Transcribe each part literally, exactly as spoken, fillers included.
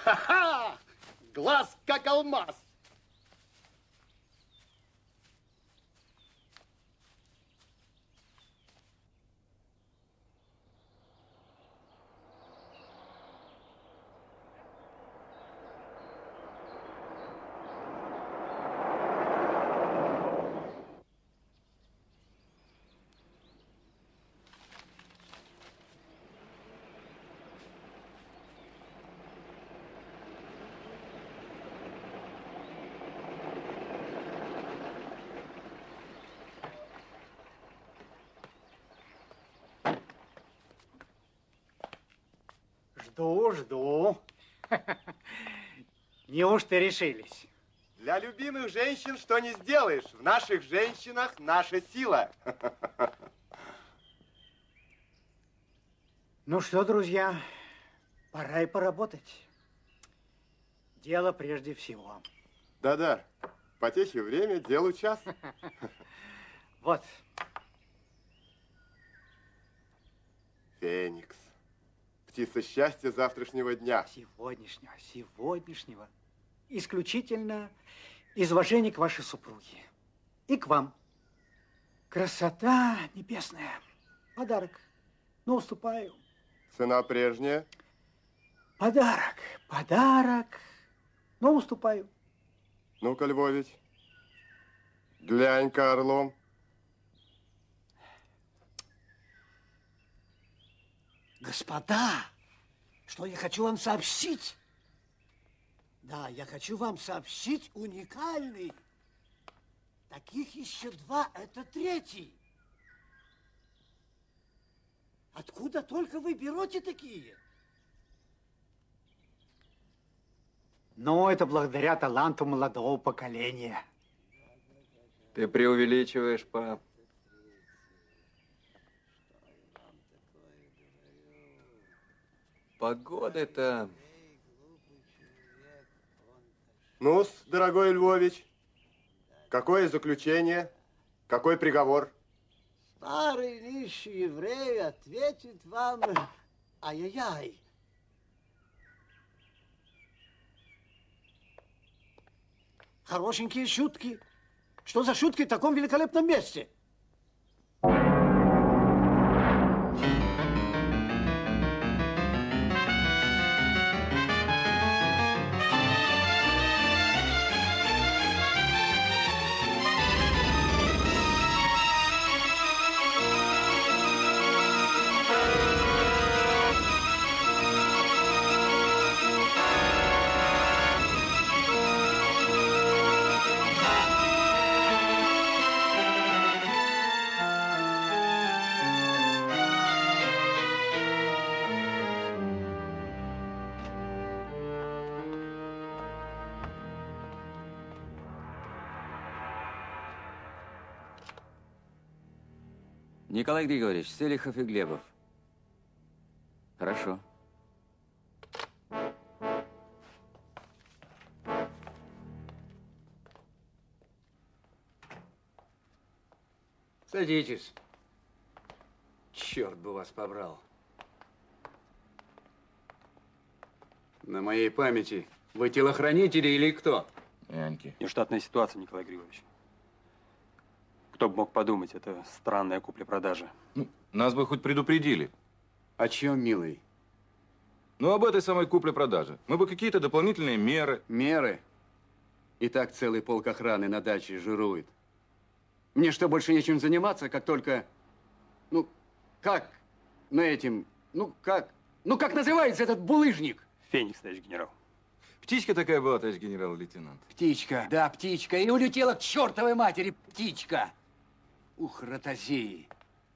Ха-ха! Глаз как алмаз. Жду, жду. Неужто решились? Для любимых женщин что не сделаешь. В наших женщинах наша сила. Ну что, друзья, пора и поработать. Дело прежде всего. Да-да, потехи время, делу час. Вот. Феникс. Птица счастья завтрашнего дня. Сегодняшнего, сегодняшнего. Исключительно из уважения к вашей супруге. И к вам. Красота небесная. Подарок. Ну, уступаю. Цена прежняя. Подарок, подарок. Ну, уступаю. Ну-ка, Львович, глянь-ка орлом. Господа, что я хочу вам сообщить? Да, я хочу вам сообщить уникальный. Таких еще два, это третий. Откуда только вы берете такие? Ну, это благодаря таланту молодого поколения. Ты преувеличиваешь, пап. Погода-то... Ну-с, дорогой Львович, какое заключение? Какой приговор? Старый нищий еврей ответит вам... Ай-яй-яй. Хорошенькие шутки. Что за шутки в таком великолепном месте? Николай Григорьевич, Селихов и Глебов. Хорошо. Садитесь. Черт бы вас побрал. На моей памяти вы телохранители или кто? Няньки. Нештатная ситуация, Николай Григорьевич. Кто бы мог подумать, это странная купля-продажа. Ну, нас бы хоть предупредили. О чем, милый? Ну, об этой самой купле-продаже. Мы бы какие-то дополнительные меры. Меры? И так целый полк охраны на даче жирует. Мне что, больше нечем заниматься, как только... Ну, как на этим... Ну, как... Ну, как называется этот булыжник? Феникс, товарищ генерал. Птичка такая была, товарищ генерал-лейтенант. Птичка, да, птичка. И улетела к чертовой матери птичка. Ух, ротозеи.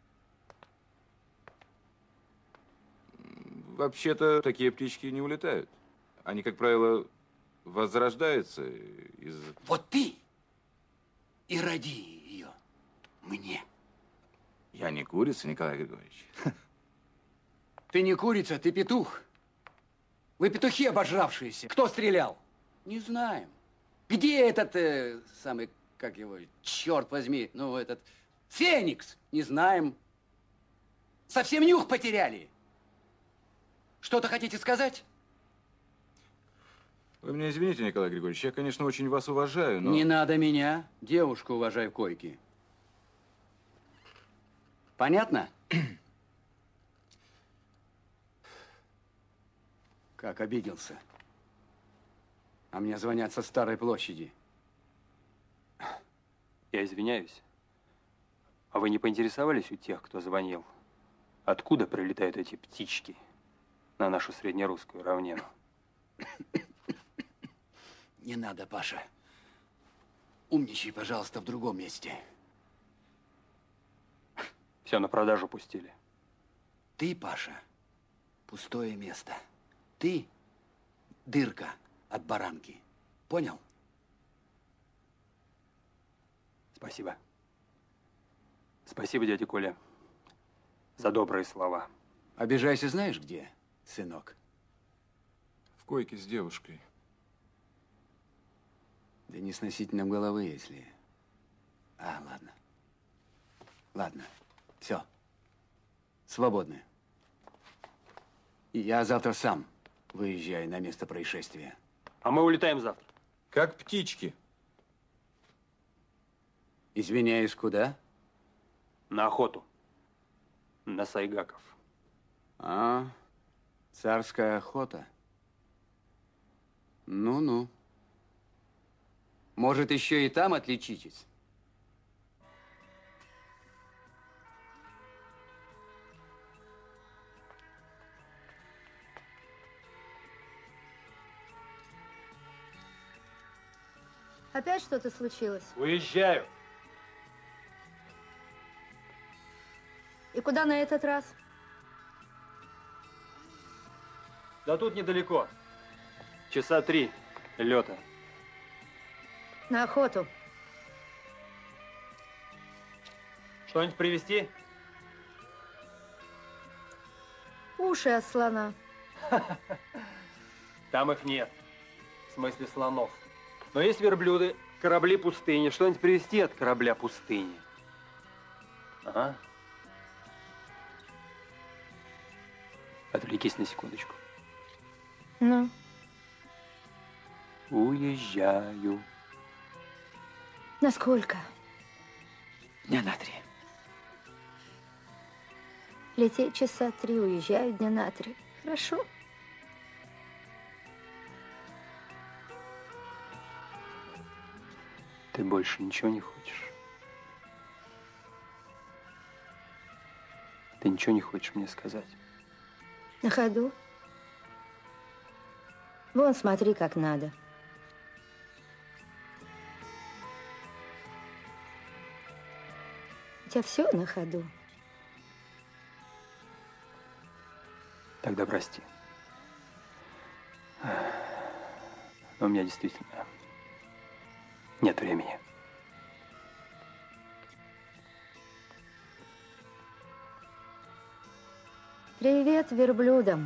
Вообще-то, такие птички не улетают. Они, как правило, возрождаются из... Вот ты и роди ее мне. Я не курица, Николай Григорьевич. Ты не курица, ты петух. Вы петухи обожравшиеся. Кто стрелял? Не знаем. Где этот э, самый, как его, черт возьми, ну, этот... Феникс! Не знаем. Совсем нюх потеряли. Что-то хотите сказать? Вы меня извините, Николай Григорьевич, я, конечно, очень вас уважаю, но... Не надо меня. Девушку уважай в койке. Понятно? Как обиделся. А мне звонят со Старой площади. Я извиняюсь. А вы не поинтересовались у тех, кто звонил, откуда прилетают эти птички на нашу среднерусскую равнину? Не надо, Паша. Умничай, пожалуйста, в другом месте. Все на продажу пустили. Ты, Паша, пустое место. Ты дырка от баранки. Понял? Спасибо. Спасибо, дядя Коля, за добрые слова. Обижайся знаешь где, сынок? В койке с девушкой. Да не сносить нам головы, если... А, ладно. Ладно. Все. Свободны. И я завтра сам выезжаю на место происшествия. А мы улетаем завтра. Как птички. Извиняюсь, куда? На охоту. На сайгаков. А, царская охота. Ну-ну. Может, еще и там отличитесь? Опять что-то случилось? Уезжаю. И куда на этот раз? Да тут недалеко. Часа три лета. На охоту. Что-нибудь привезти? Уши от слона. Там их нет. В смысле слонов. Но есть верблюды, корабли пустыни. Что-нибудь привезти от корабля пустыни? Ага. Отвлекись на секундочку. Ну? Уезжаю. Насколько? Дня на три. Лететь часа три, уезжаю дня на три. Хорошо. Ты больше ничего не хочешь? Ты ничего не хочешь мне сказать? На ходу. Вон, смотри, как надо. У тебя все на ходу. Тогда прости. Но у меня действительно нет времени. Привет верблюдам.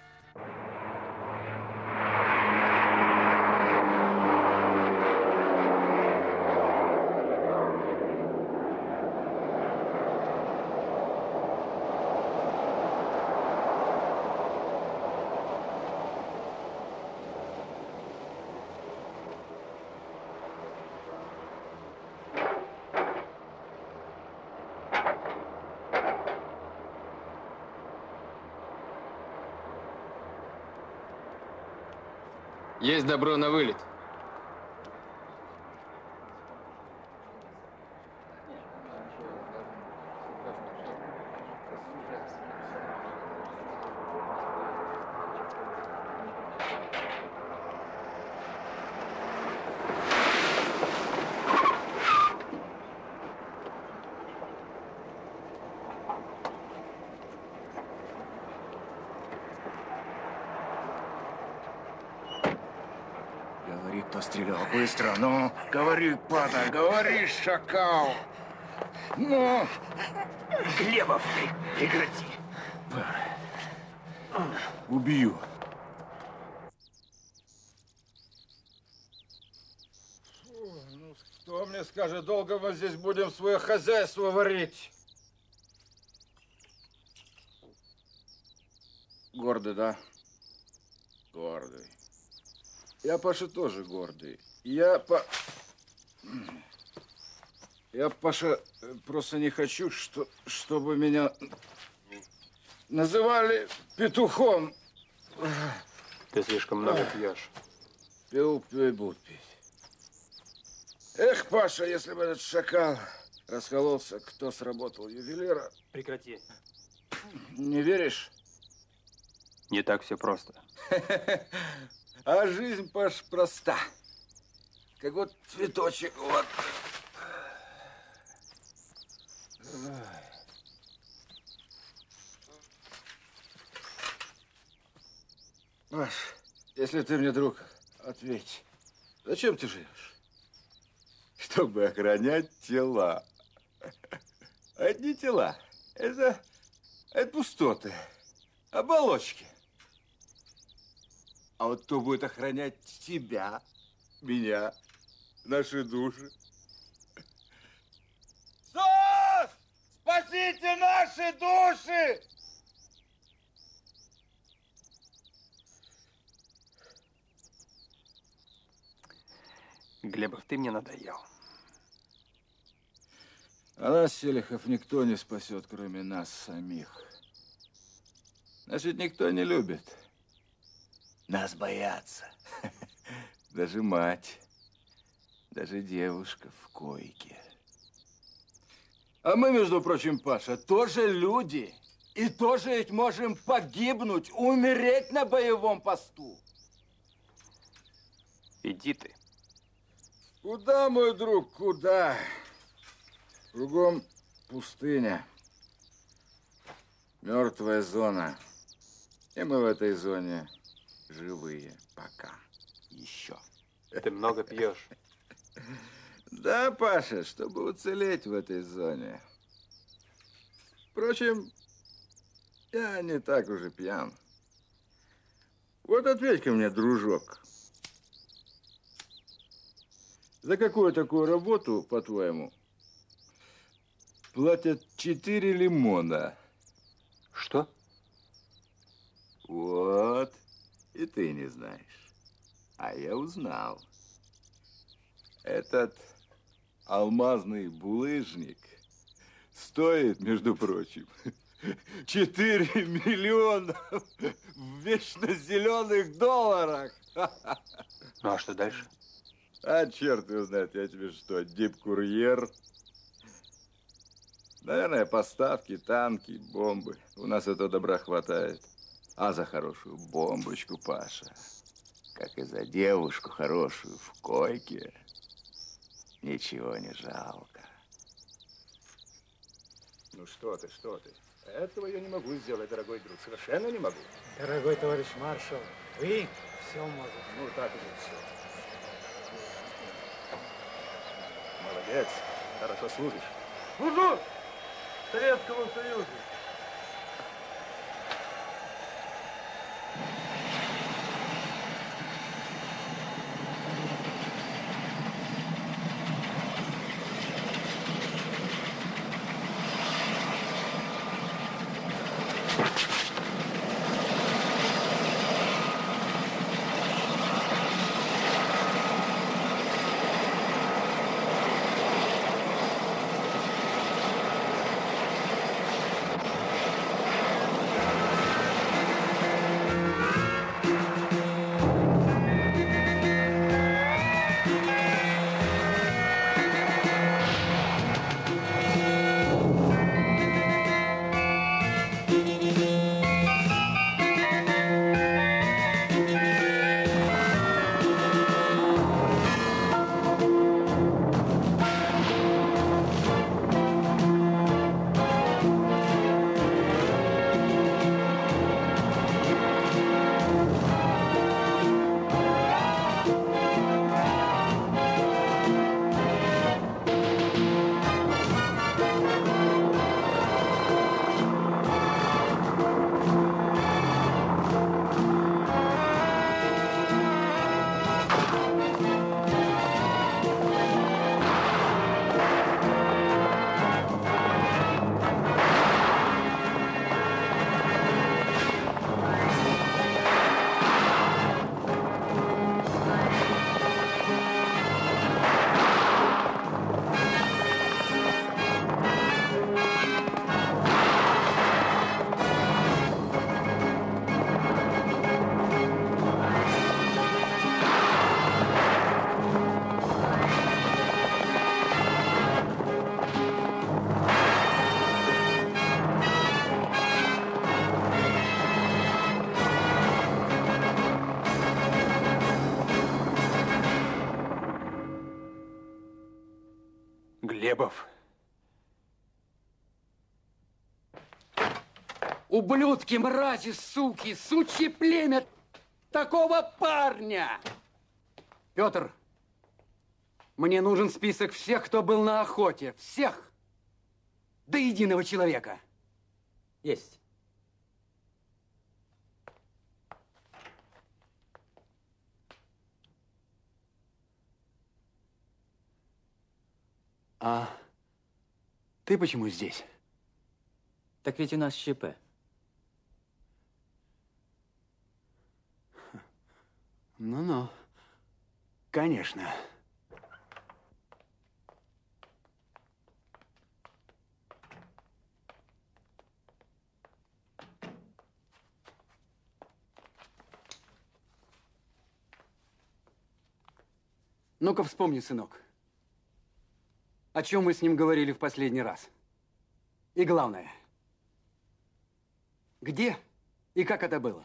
Есть добро на вылет. Говори, кто стрелял. Быстро, ну. Говори, падаль, говори, шакал. Ну. Глебов, прекрати. Убью. Ну, кто мне скажет, долго мы здесь будем свое хозяйство варить? Гордый, да? Гордый. Я, Паша, тоже гордый. Я, по... Я, Паша, просто не хочу, что... чтобы меня называли петухом. Ты слишком много пьешь. Пил, пью и буду пить. Эх, Паша, если бы этот шакал раскололся, кто сработал ювелира. Прекрати. Не веришь? Не так все просто. А жизнь, Паш, проста. Как вот цветочек, вот. Паш, если ты мне друг, ответь. Зачем ты живешь? Чтобы охранять тела. Одни тела. Это, это пустоты, оболочки. А вот кто будет охранять тебя, меня, наши души? СОС! Спасите наши души! Глебов, ты мне надоел. А нас, Селихов, никто не спасет, кроме нас самих. Нас ведь никто не любит. Нас боятся. Даже мать, даже девушка в койке. А мы, между прочим, Паша, тоже люди. И тоже ведь можем погибнуть, умереть на боевом посту. Иди ты. Куда, мой друг, куда? Кругом пустыня. Мертвая зона. И мы в этой зоне живые пока. Еще. Ты много пьешь. Да, Паша, чтобы уцелеть в этой зоне. Впрочем, я не так уже пьян. Вот ответь-ка мне, дружок. За какую такую работу, по-твоему, платят четыре лимона? Что? Вот. И ты не знаешь. А я узнал. Этот алмазный булыжник стоит, между прочим, четыре миллиона в вечно зеленых долларах. Ну, а что дальше? А черт его знает, я тебе что, дип-курьер? Наверное, поставки, танки, бомбы. У нас этого добра хватает. А за хорошую бомбочку, Паша, как и за девушку хорошую в койке, ничего не жалко. Ну что ты, что ты? Этого я не могу сделать, дорогой друг. Совершенно не могу. Дорогой товарищ маршал, вы все можете. Ну, так уже все. Молодец. Хорошо служишь. Служу Советскому Союзу. Глебов. Ублюдки, мрази, суки, сучье племя такого парня! Петр, мне нужен список всех, кто был на охоте. Всех! До единого человека. Есть. А ты почему здесь? Так ведь у нас ЧП. Ну-ну, конечно. Ну-ка вспомни, сынок, о чем мы с ним говорили в последний раз. И главное, где и как это было?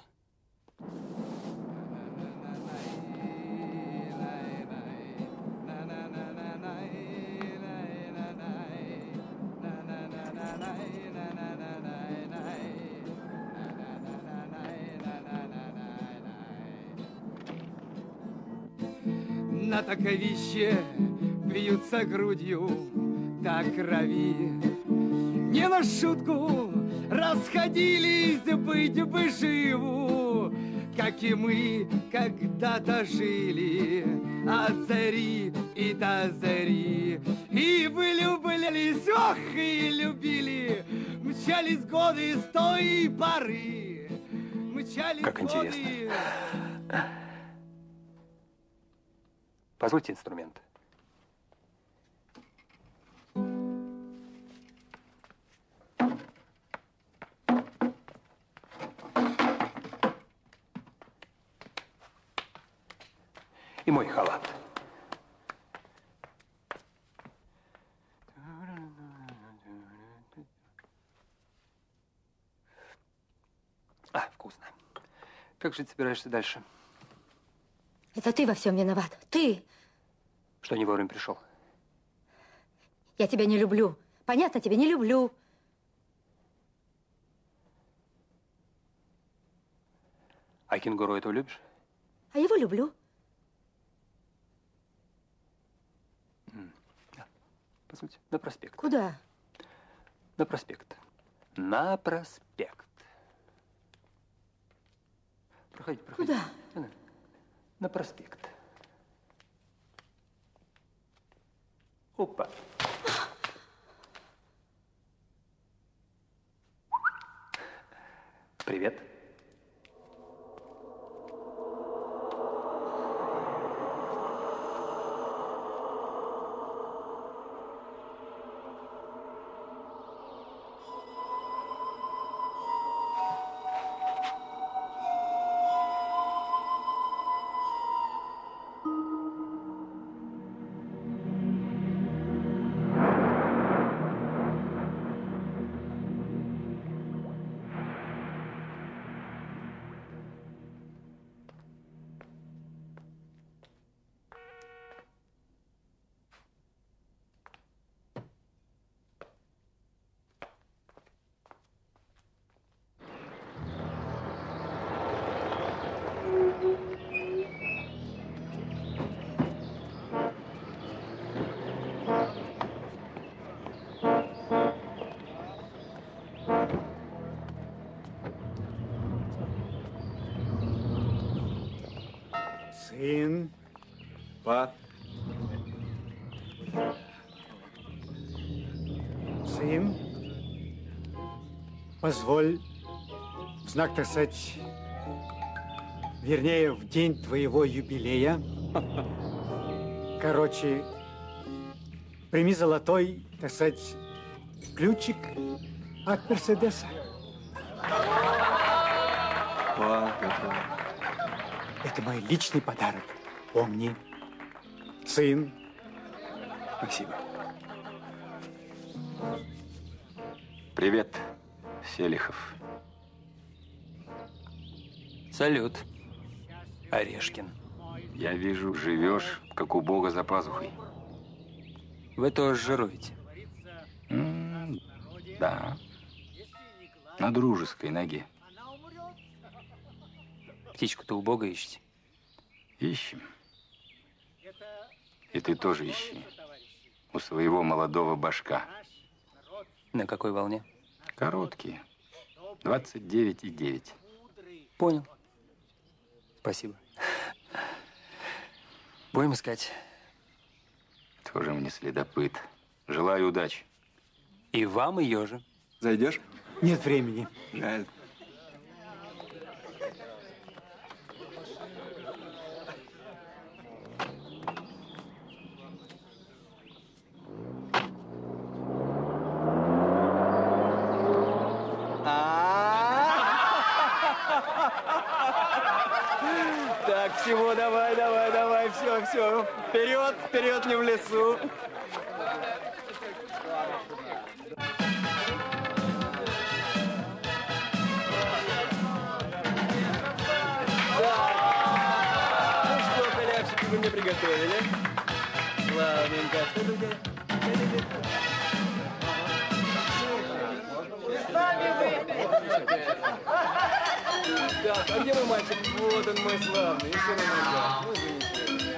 На таковище бьются грудью до крови. Не на шутку расходились быть бы живу, как и мы когда-то жили от зари и до зари. И влюблялись, ох, и любили, мчались годы с той поры. Мчались как годы... интересно. Позвольте инструмент. И мой халат. А, вкусно. Как жить собираешься дальше? Это ты во всем виноват. Ты! Что не вовремя пришел? Я тебя не люблю. Понятно, тебя не люблю. А кенгуру этого любишь? А его люблю. По сути, на проспект. Куда? На проспект. На проспект. Проходите, проходите. Куда? На проспект. Опа. Привет. Сын. Па. Сын, позволь в знак, так сказать, вернее, в день твоего юбилея, короче, прими золотой, так сказать, ключик от Мерседеса. Па, это... Это мой личный подарок. Помни. Сын. Спасибо. Привет, Селихов. Салют, Орешкин. Я вижу, живешь, как у Бога за пазухой. Вы тоже жируете? М, да. На дружеской ноге. Птичку-то убого ищете? Ищем. И ты тоже ищи. У своего молодого башка. На какой волне? Короткие. двадцать девять и девять. Понял. Спасибо. Будем искать. Тоже мне следопыт. Желаю удачи. И вам ее же. Зайдешь? Нет времени. Жаль. Так, всего, давай, давай, давай, все, все. Вперед, вперед, не в лесу. Ну что, халявчики, вы мне приготовили? Славненько. Что тут? Так, а где мой мальчик? Вот он, мой славный. Еще на ногах. Ну, замечательно.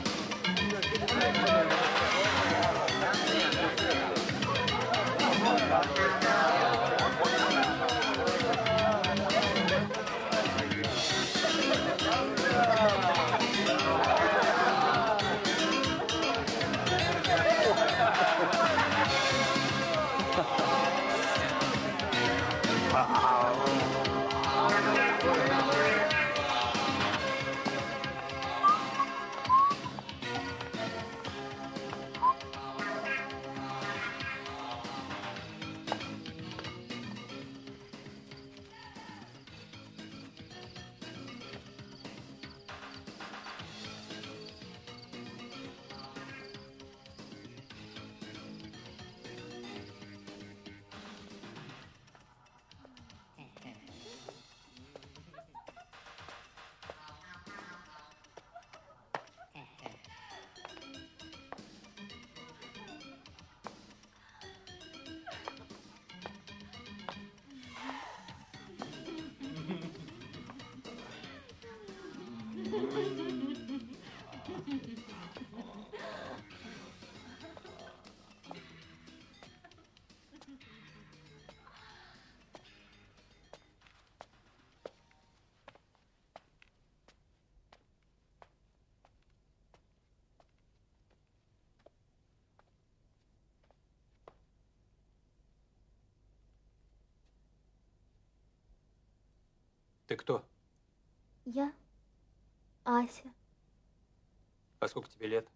Ты кто? Я Ася. А сколько тебе лет?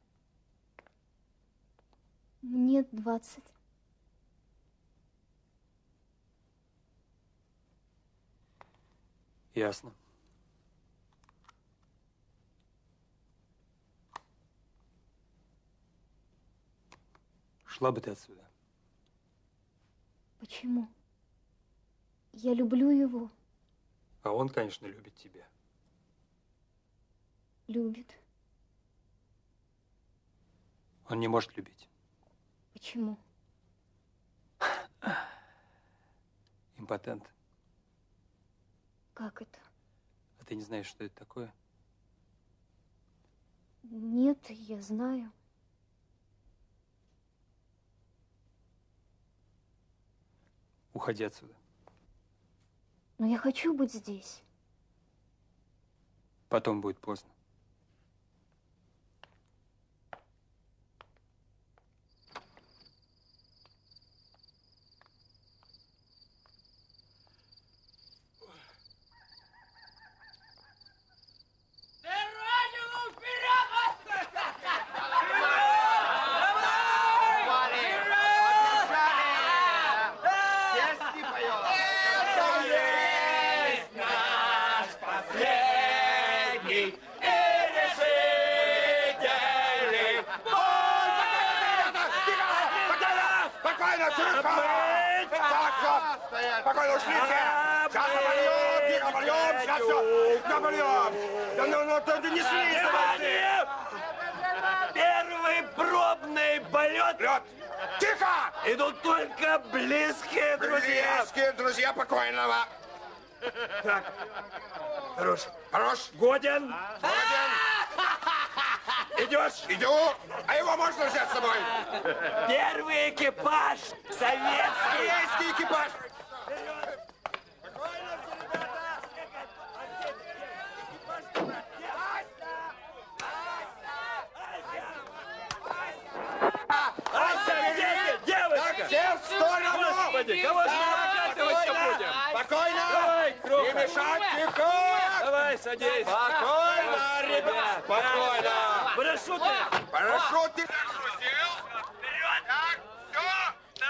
Мне двадцать. Ясно. Шла бы ты отсюда. Почему? Я люблю его. А он, конечно, любит тебя. Любит. Он не может любить. Почему? Импотент. Как это? А ты не знаешь, что это такое? Нет, я знаю. Уходи отсюда. Но я хочу быть здесь. Потом будет поздно. Спокойно, ушли все! Сейчас обольем, тихо, обольем, сейчас все! Обольем! Да ну, ну, ты не шли! Первый пробный полет. Лед. Тихо! Идут только близкие друзья. Близкие друзья покойного. Так. Хорош. Хорош. Годен. Годен. Идешь? Иду. А его можно взять с собой? Первый экипаж. Советский. Советский экипаж. Девочка! Все в сторону! Господи, кого же мы наказывать-то будем? Спокойно! Давай, Круха! Не мешать, тихо! Давай, садись! Спокойно, ребят! Спокойно! Парашюты! Парашюты! Вперед! Так, все!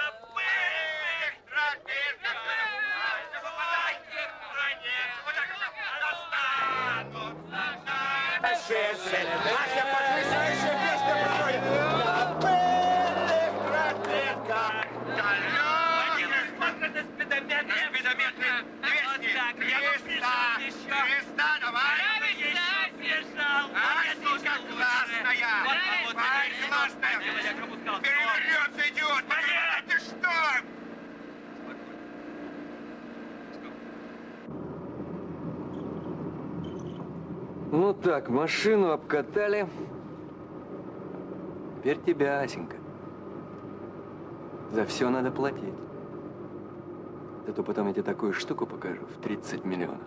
Наша потрясающая песня проходит! Перевернется, идиот! Ты что? Ну так, машину обкатали. Теперь тебя, Асенька. За все надо платить. Зато потом я тебе такую штуку покажу в тридцать миллионов.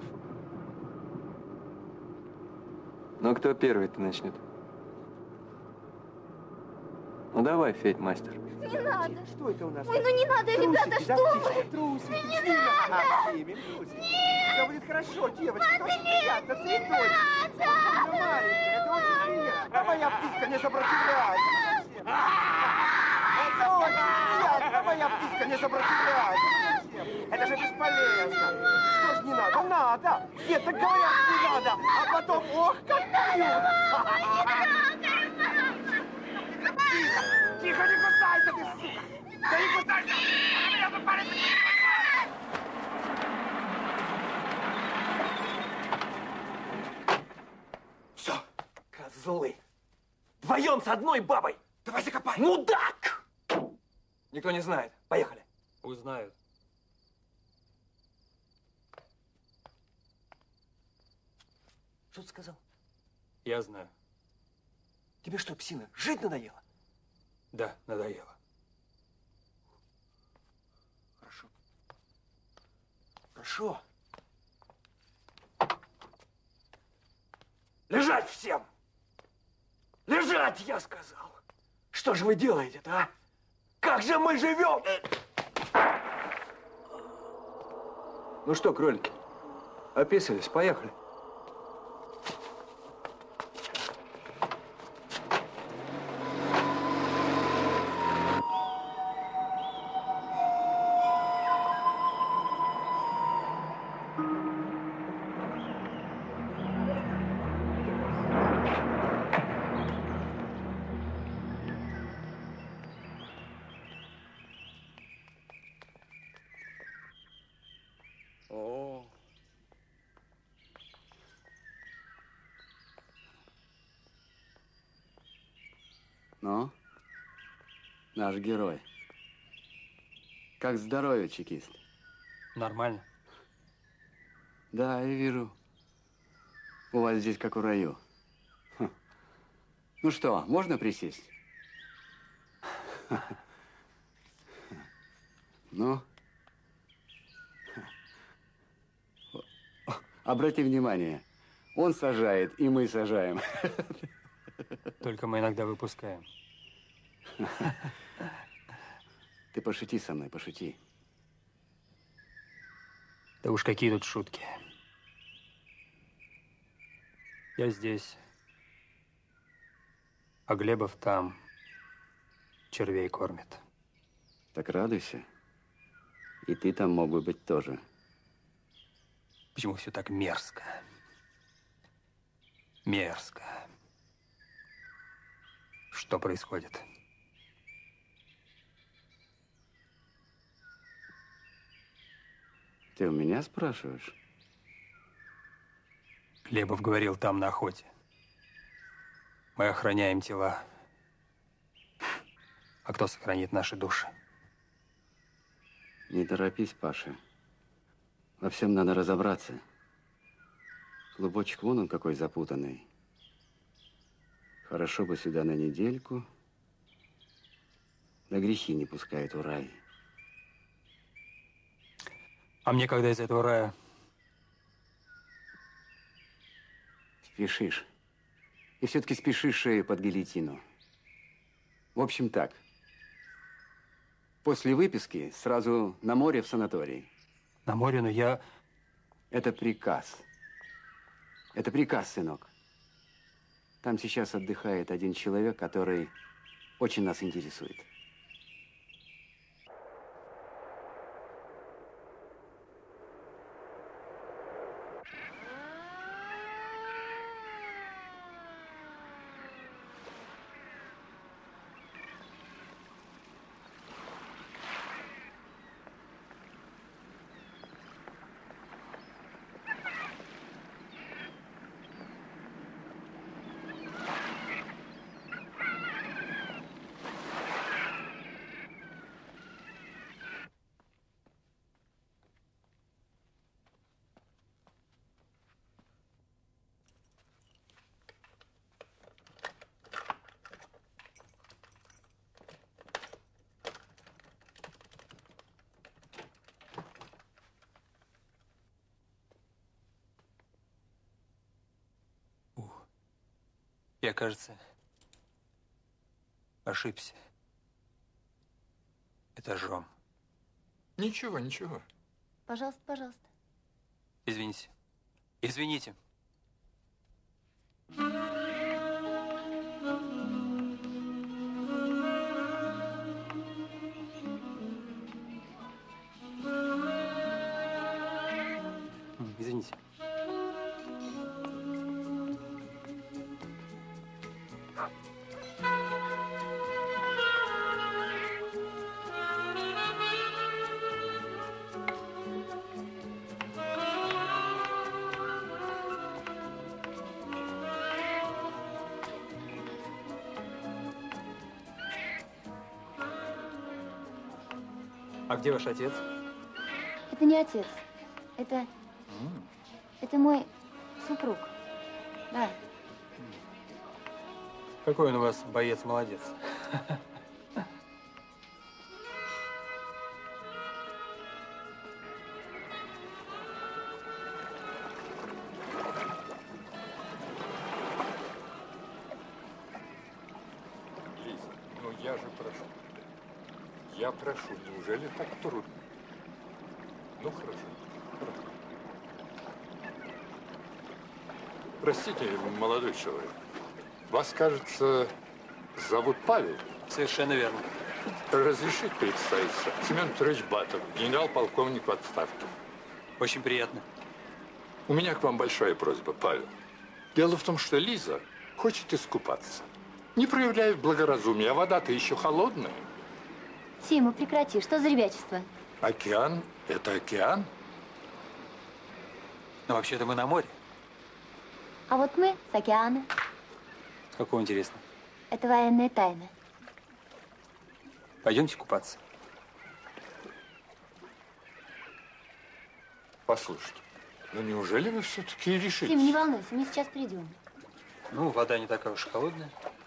Ну, кто первый-то начнет? Ну, давай, Федь, мастер. Не надо. Что это у нас? Ой, ну не надо, ребята, что вы? Трусики, Не не надо. Нет! Все будет хорошо, девочка, это очень приятно, цветочек. Ну, маленькая, это очень приятно. А моя птичка не сопротивляется. Это очень приятно, моя птичка не сопротивляется. Это же бесполезно. Что ж не надо? Надо. Все так говорят, не надо. А потом, ох, как поют. Тихо, тихо, не кусайся ты, сука. Да не кусайся. Я бы порядок. Все, козлы. Вдвоем с одной бабой. Давай закопай. Мудак! Никто не знает. Поехали. Узнают. Что ты сказал? Я знаю. Тебе что, псина, жить надоело? Да, надоело. Хорошо. Хорошо. Лежать всем! Лежать, я сказал! Что же вы делаете-то, а? Как же мы живем? Ну что, кролики, описались, поехали. О. Ну, наш герой. Как здоровье, чекист? Нормально. Да, я вижу. У вас здесь как в раю. Хм. Ну что, можно присесть? Ну? Обрати внимание, он сажает, и мы сажаем. Только мы иногда выпускаем. Ты пошути со мной, пошути. Да уж какие тут шутки. Я здесь, а Глебов там червей кормит. Так радуйся. И ты там мог бы быть тоже. Почему все так мерзко? Мерзко. Что происходит? Ты у меня спрашиваешь? Глебов говорил там на охоте. Мы охраняем тела А кто сохранит наши души? Не торопись, Паша. Во всем надо разобраться. Клубочек вон он какой запутанный. Хорошо бы сюда на недельку. Да грехи не пускает в рай. А мне когда из этого рая? Спешишь. И все-таки спешишь шею под гильотину. В общем, так. После выписки сразу на море в санаторий. На море, но я... Это приказ. Это приказ, сынок. Там сейчас отдыхает один человек, который очень нас интересует. Я, кажется, ошибся этажом. Ничего, ничего. Пожалуйста, пожалуйста. Извините. Извините. Извините. А где ваш отец? Это не отец. Это... М. Это мой супруг. Да. Какой он у вас боец-молодец. Лиза, ну я же прошу. Я прошу, неужели так трудно? Ну, хорошо. хорошо. Простите, молодой человек. Вас, кажется, зовут Павел? Совершенно верно. Разрешите представиться? Семен Петрович Батов, генерал-полковник в отставке. Очень приятно. У меня к вам большая просьба, Павел. Дело в том, что Лиза хочет искупаться. Не проявляет благоразумия, а вода-то еще холодная. Сима, прекрати. Что за ребячество? Океан – это океан. Но вообще-то мы на море. А вот мы с океана. Какого интересно? Это военная тайна. Пойдемте купаться. Послушайте, ну неужели вы все-таки решите? Сим, не волнуйся, мы сейчас придем. Ну, вода не такая уж холодная.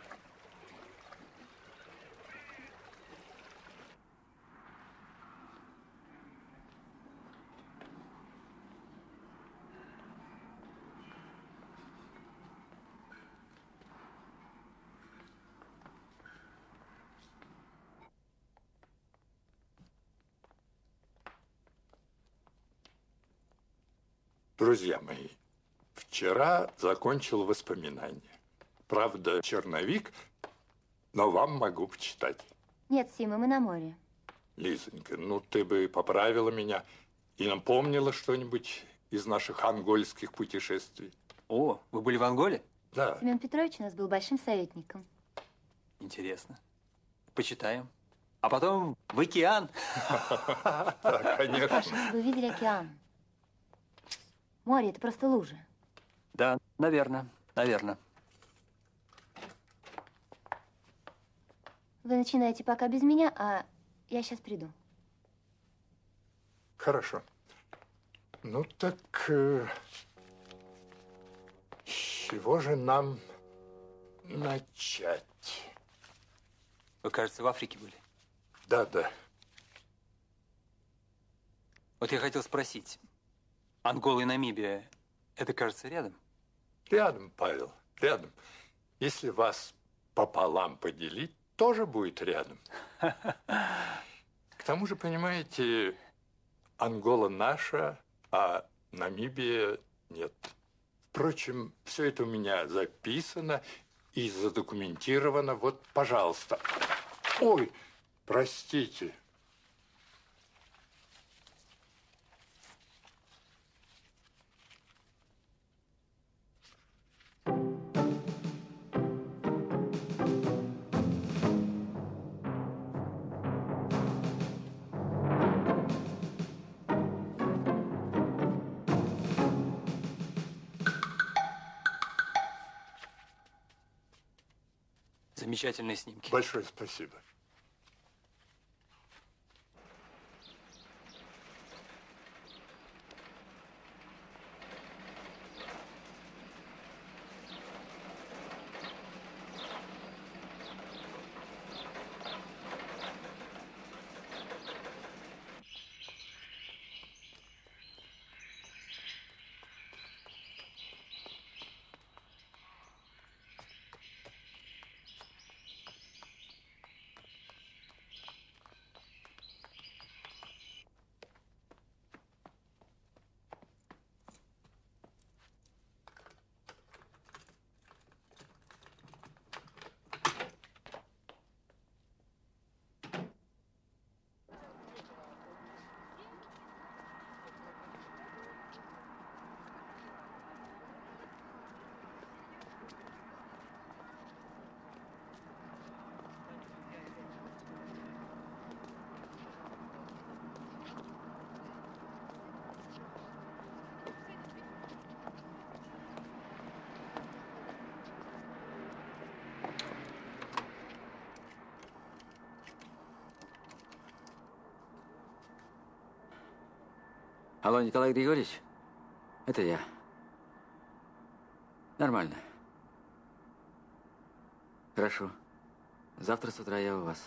Друзья мои, вчера закончил воспоминания. Правда, черновик, но вам могу почитать. Нет, Сима, мы на море. Лизонька, ну ты бы поправила меня и напомнила что-нибудь из наших ангольских путешествий. О, вы были в Анголе? Да. Семен Петрович у нас был большим советником. Интересно. Почитаем. А потом в океан. Да, конечно. Паша, вы видели океан? Море – это просто лужа. Да, наверное, наверное. Вы начинаете пока без меня, а я сейчас приду. Хорошо. Ну так, э, с чего же нам начать? Вы, кажется, в Африке были? Да, да. Вот я хотел спросить, Ангола и Намибия, это, кажется, рядом? Рядом, Павел, рядом. Если вас пополам поделить, тоже будет рядом. К тому же, понимаете, Ангола наша, а Намибия нет. Впрочем, все это у меня записано и задокументировано. Вот, пожалуйста. Ой, простите. Замечательные снимки. Большое спасибо. Алло, Николай Григорьевич? Это я. Нормально. Хорошо. Завтра с утра я у вас.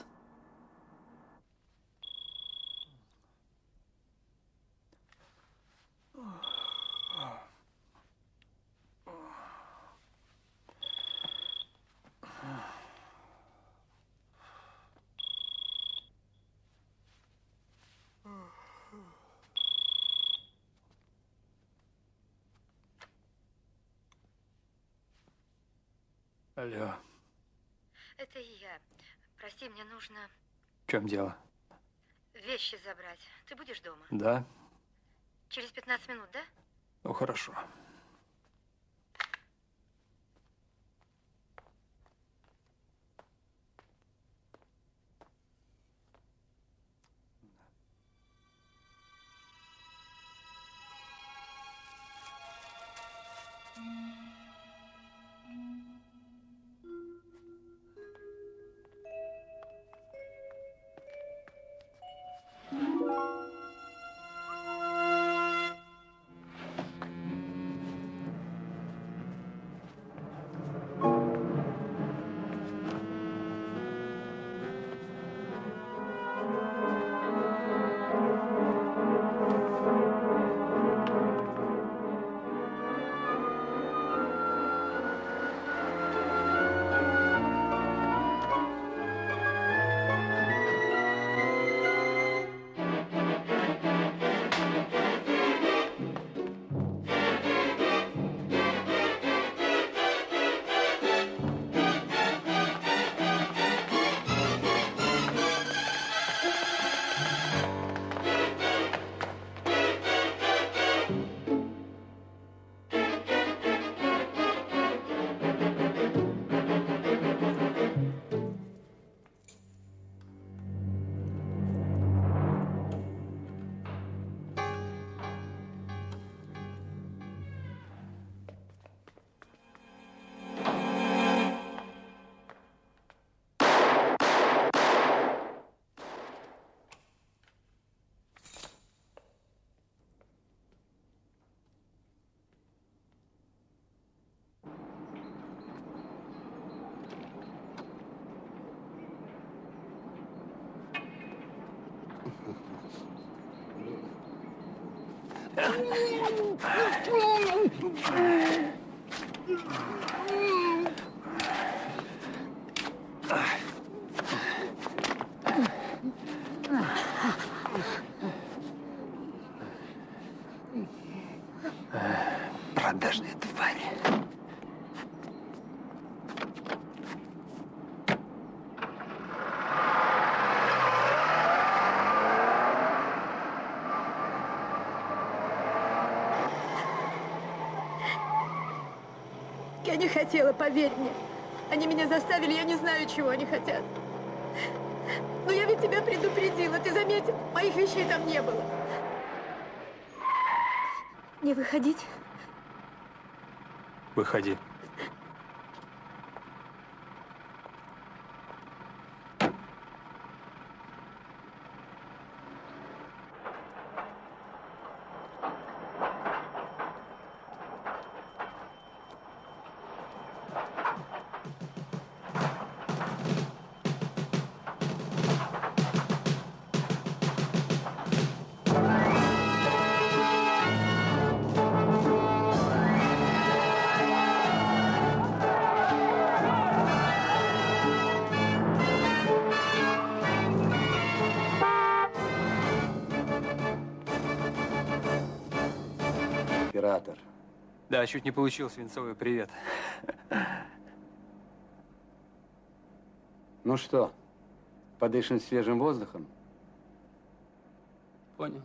Алло. Это я. Прости, мне нужно В чем дело? вещи забрать. Ты будешь дома? Да? Через пятнадцать минут, да? Ну, хорошо. Продажные твари. Я не хотела, поверь мне. Они меня заставили, я не знаю, чего они хотят. Но я ведь тебя предупредила, ты заметил? Моих вещей там не было. Не выходить? Выходи. Оператор. Да, чуть не получил свинцовый привет. Ну что, подышим свежим воздухом? Понял.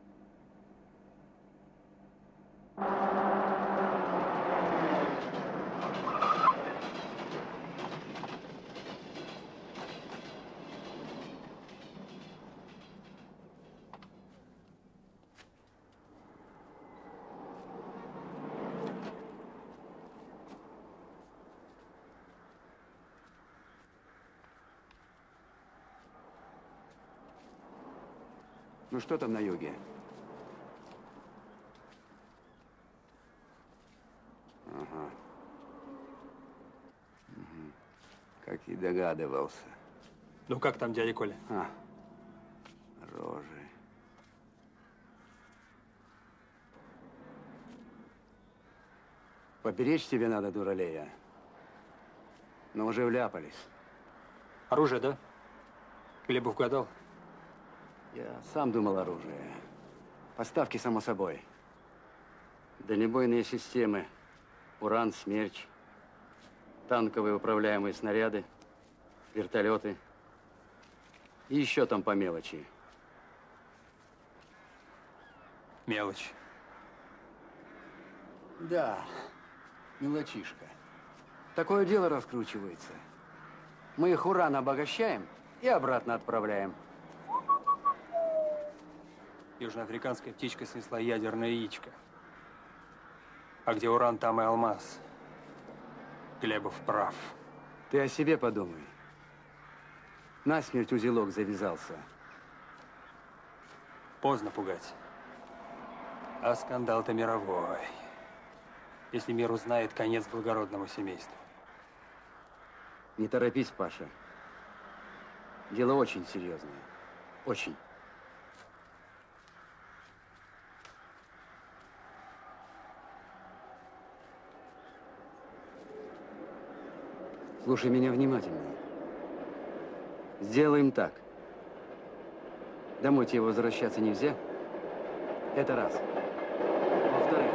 Ну что там на юге? Ага. Угу. Как и догадывался. Ну как там, дядя Коля? А, рожи. Поберечь тебе надо, дуралея. Но уже вляпались. Оружие, да? Глебов угадал? Я сам думал оружие. Поставки, само собой. Дальнобойные системы. Уран, Смерч. Танковые управляемые снаряды. Вертолеты. И еще там по мелочи. Мелочь. Да, мелочишка. Такое дело раскручивается. Мы их уран обогащаем и обратно отправляем. Южноафриканская птичка снесла ядерное яичко. А где уран, там и алмаз. Глебов прав. Ты о себе подумай. Насмерть узелок завязался. Поздно пугать. А скандал-то мировой. Если мир узнает, конец благородному семейству. Не торопись, Паша. Дело очень серьезное. Очень. Слушай меня внимательно. Сделаем так. Домой тебе возвращаться нельзя. Это раз. Во-вторых,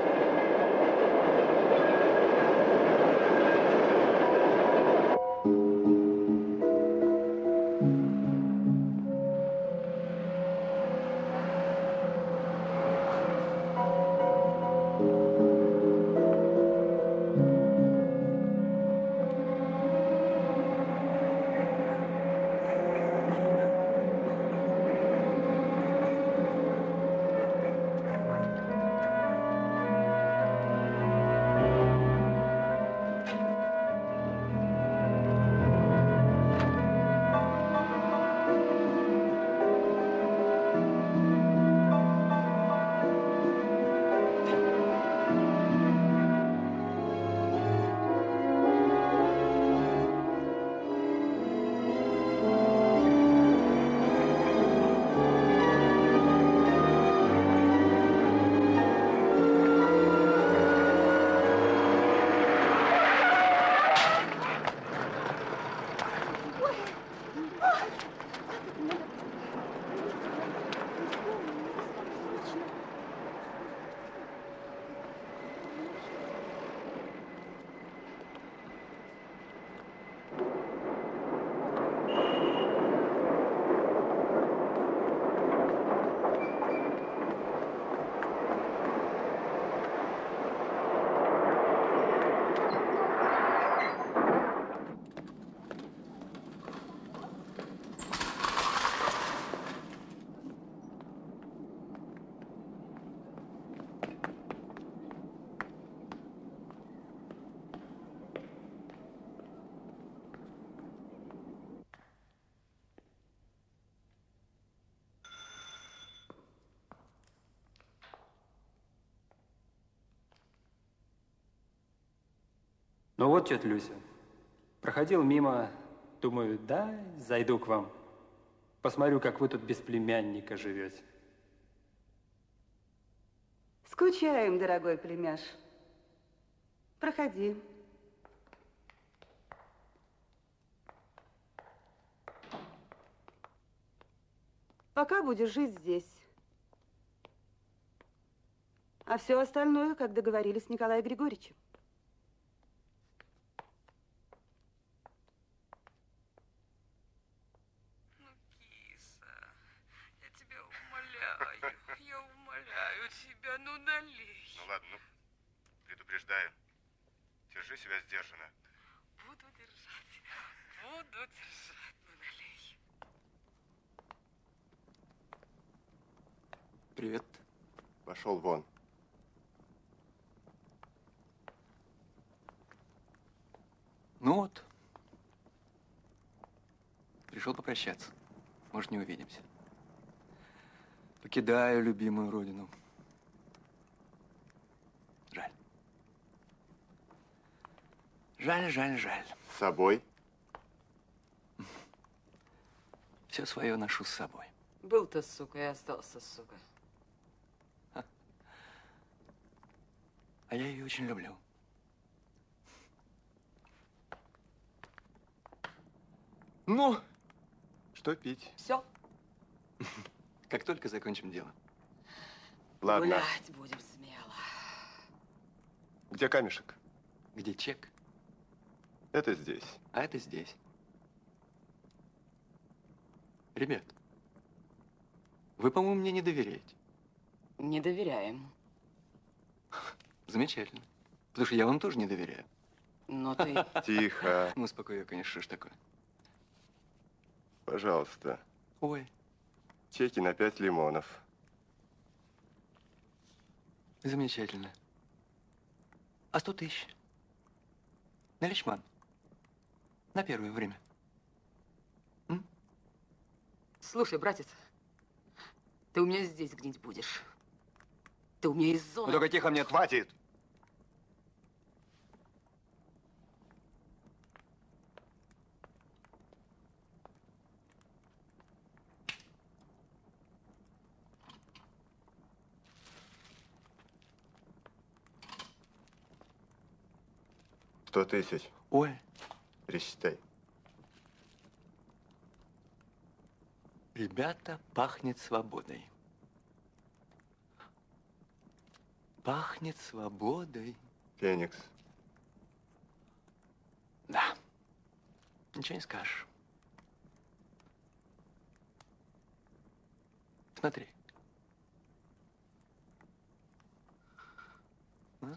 Ну вот, тетя Люся, проходил мимо, думаю, да, зайду к вам. Посмотрю, как вы тут без племянника живете. Скучаем, дорогой племяш. Проходи. Пока будешь жить здесь. А все остальное, как договорились с Николаем Григорьевичем. Ну, киса, я тебя умоляю, я умоляю тебя, ну налей. Ну ладно, ну, предупреждаю. Держи себя сдержанно. Буду держать, буду держать, ну налей. Привет. Пошел вон. Ну вот. Пришел попрощаться. Может, не увидимся. Покидаю любимую родину. Жаль. Жаль, жаль, жаль. С собой? Все свое ношу с собой. Был-то сука и остался сука. А я ее очень люблю. Ну, что пить? Все. Как только закончим дело. Ладно. Гулять будем смело. Где камешек? Где чек? Это здесь. А это здесь. Ребят, вы, по-моему, мне не доверяете. Не доверяем. Замечательно. Потому что я вам тоже не доверяю. Но ты... Тихо. Ну, успокой, конечно, что ж такое. Пожалуйста. Ой. Чеки на пять лимонов. Замечательно. А сто тысяч? На Личман. На первое время. М? Слушай, братец, ты у меня здесь гнить будешь. Ты у меня из зоны... Ну, только тихо, мне хватит. Сто тысяч. Ой. Пересчитай. Ребята, пахнет свободой. Пахнет свободой. Феникс. Да. Ничего не скажешь. Смотри. А?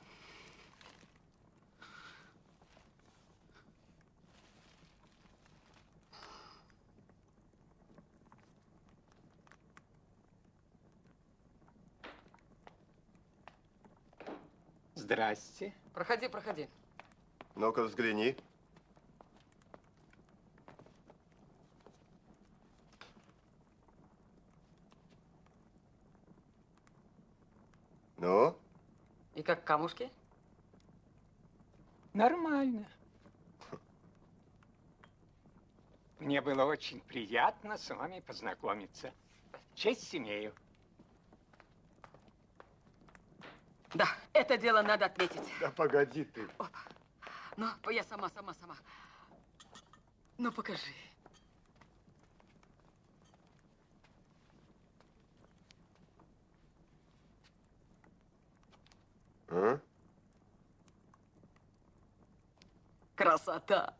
Здрасте. Проходи, проходи. Ну-ка, взгляни. Ну? И как камушки? Нормально. Мне было очень приятно с вами познакомиться. Честь имею. Да, это дело надо отметить. Да погоди ты. Опа. Ну, я сама, сама, сама. Ну, покажи. А? Красота.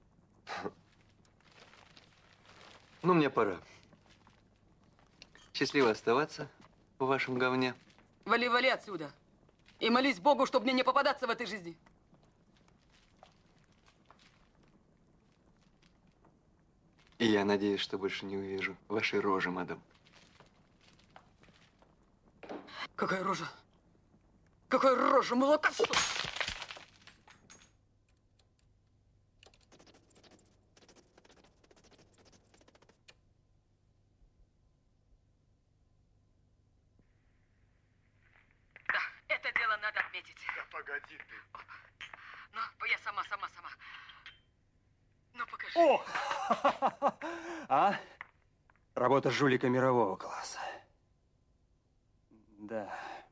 Ну, мне пора. Счастливо оставаться в вашем говне. Вали, вали отсюда. И молись Богу, чтобы мне не попадаться в этой жизни. И я надеюсь, что больше не увижу вашей рожи, мадам. Какая рожа? Какая рожа, молокосос! Да, это дело надо отметить. Да погоди ты. Ну, я сама, сама, сама. Ну, покажи. О! А? Работа жулика мирового класса. Да.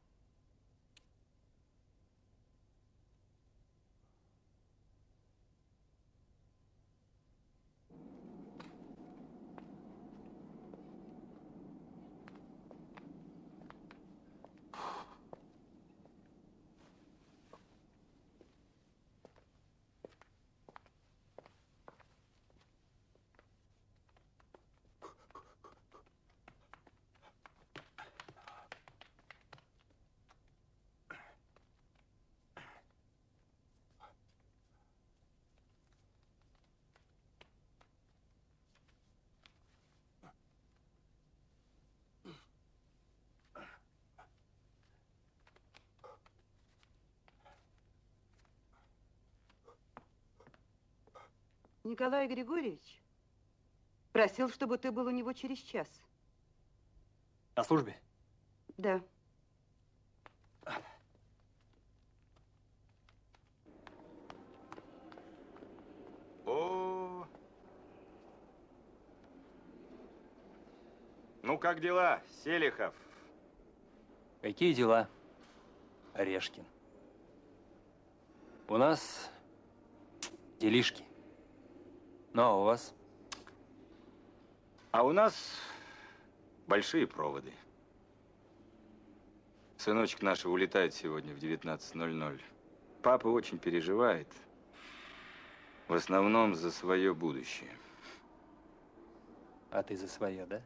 Николай Григорьевич просил, чтобы ты был у него через час. На службе? Да. О, ну как дела, Селихов? Какие дела, Орешкин? У нас делишки. Ну, а у вас? А у нас большие проводы. Сыночек наш улетает сегодня в девятнадцать ноль ноль. Папа очень переживает. В основном за свое будущее. А ты за свое, да?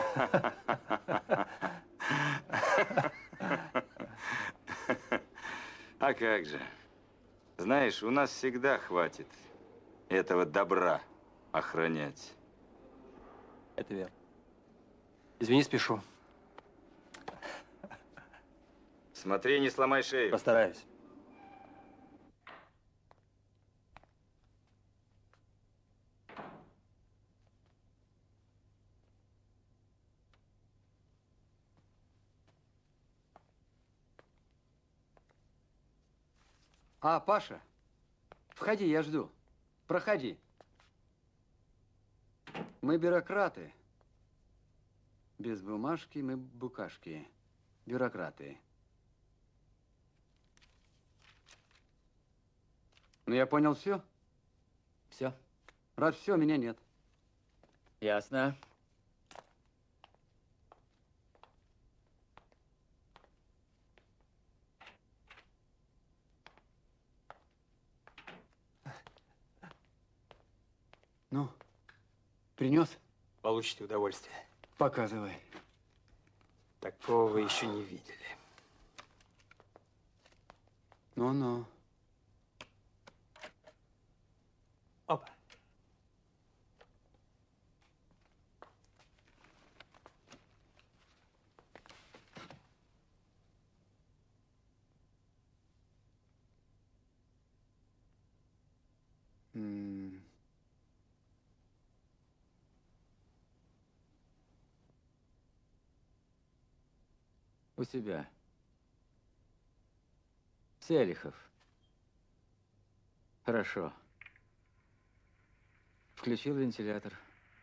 А как же? Знаешь, у нас всегда хватит этого добра охранять. Это верно. Извини, спешу. Смотри, не сломай шею. Постараюсь. А, Паша, входи, я жду. Проходи. Мы бюрократы. Без бумажки мы букашки. Бюрократы. Ну, я понял все? Все. Раз все, меня нет. Ясно. Ну, принес? Получите удовольствие. Показывай. Такого вы еще не видели. Ну-ну. Опа. М. У себя. Селихов. Хорошо. Включил вентилятор.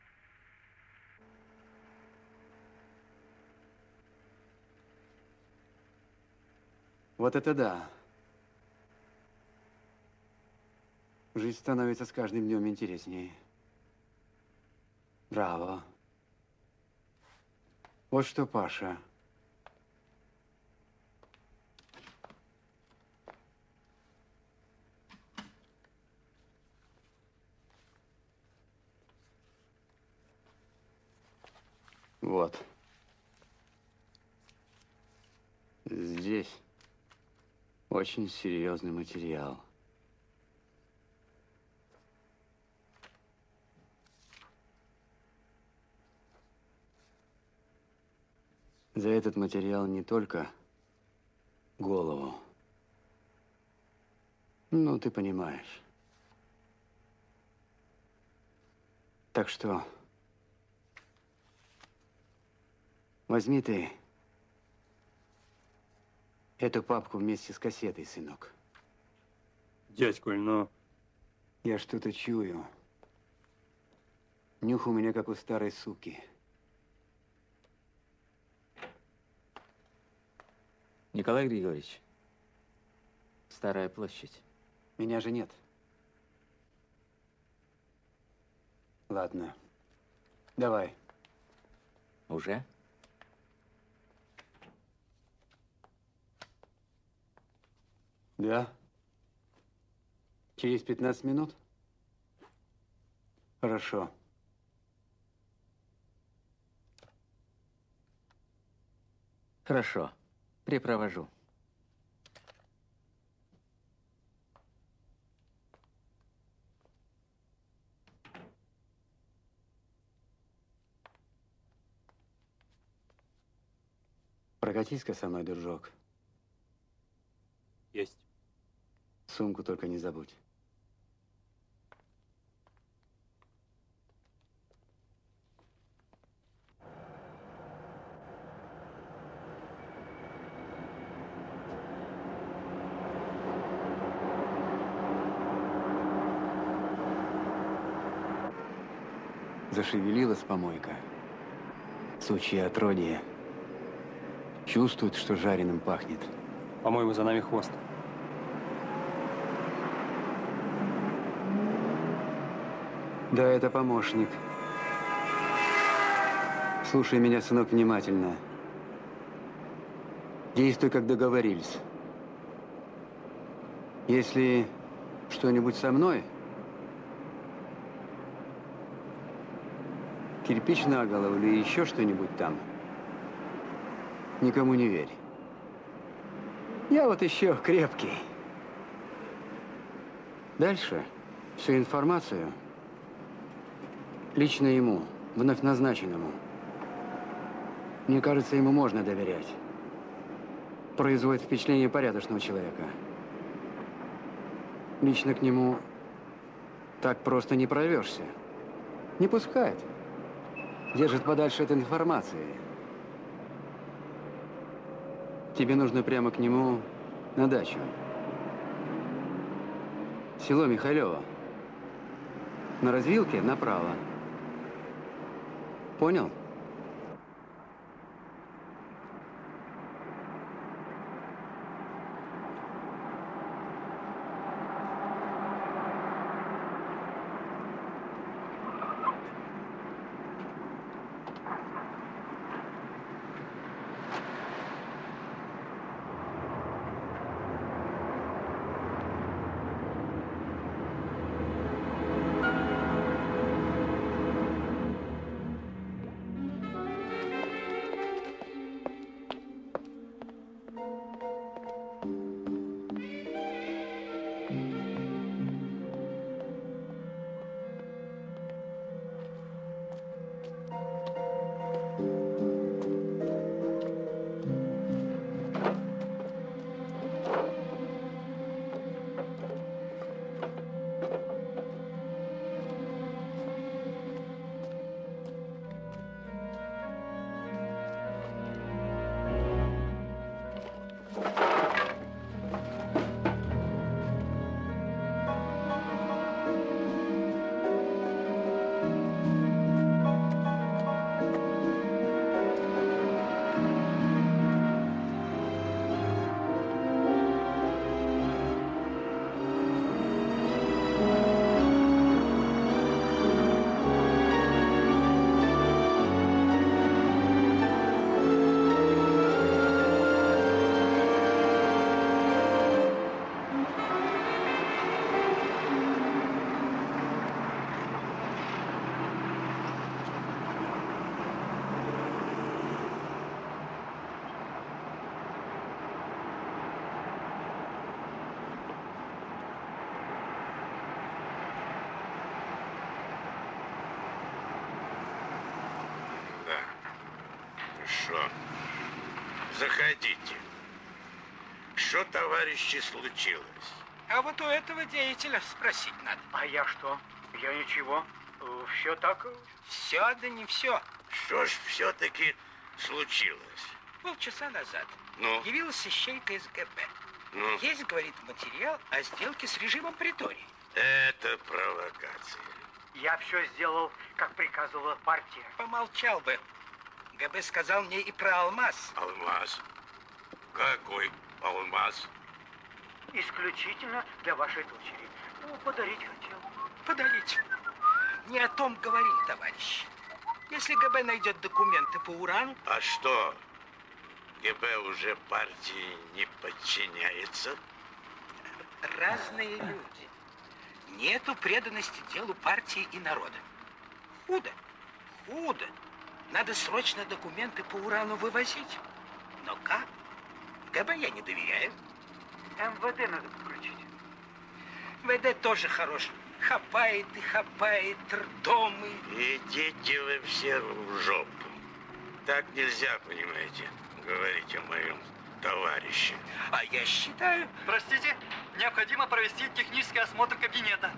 Вот это да. Жизнь становится с каждым днем интереснее. Браво. Вот что, Паша. Вот. Здесь очень серьезный материал. За этот материал не только голову. Ну, ты понимаешь. Так что возьми ты эту папку вместе с кассетой, сынок. Дядь Коль, ну... Я что-то чую. Нюх у меня как у старой суки. Николай Григорьевич, Старая площадь. Меня же нет. Ладно. Давай. Уже? Да. Через пятнадцать минут? Хорошо. Хорошо. Припровожу. Прокатись-ка со мной, дружок. Есть. Сумку только не забудь. Зашевелилась помойка. Сучье отродье. Чувствует, что жареным пахнет. По-моему, за нами хвост. Да, это помощник. Слушай меня, сынок, внимательно. Действуй, как договорились. Если что-нибудь со мной, кирпич на голову или еще что-нибудь там, никому не верь. Я вот еще крепкий. Дальше всю информацию лично ему, вновь назначенному. Мне кажется, ему можно доверять. Производит впечатление порядочного человека. Лично к нему так просто не прорвешься. Не пускает. Держит подальше от информации. Тебе нужно прямо к нему на дачу. Село Михайлево. На развилке направо. Понял? Хорошо. Заходите. Что, товарищи, случилось? А вот у этого деятеля спросить надо. А я что? Я ничего. Все так. Все, да не все. Что ж все-таки случилось? Полчаса назад Ну? явилась ищейка из гэ бэ. Ну? Есть, говорит, материал о сделке с режимом Претории. Это провокация. Я все сделал, как приказывала партия. Помолчал бы. ГБ сказал мне и про алмаз. Алмаз? Какой алмаз? Исключительно для вашей дочери. Ну, подарить хотел. Подарить. Не о том говорил, товарищ. Если ГБ найдет документы по урану... А что, ГБ уже партии не подчиняется? Разные люди. Нету преданности делу партии и народа. Худо. Худо. Надо срочно документы по урану вывозить. Но как? ГБ я не доверяю. МВД надо подключить. МВД тоже хорош. Хапает и хапает рдомы. Идите вы все в жопу. Так нельзя, понимаете, говорить о моем товарище. А я считаю... Простите, необходимо провести технический осмотр кабинета.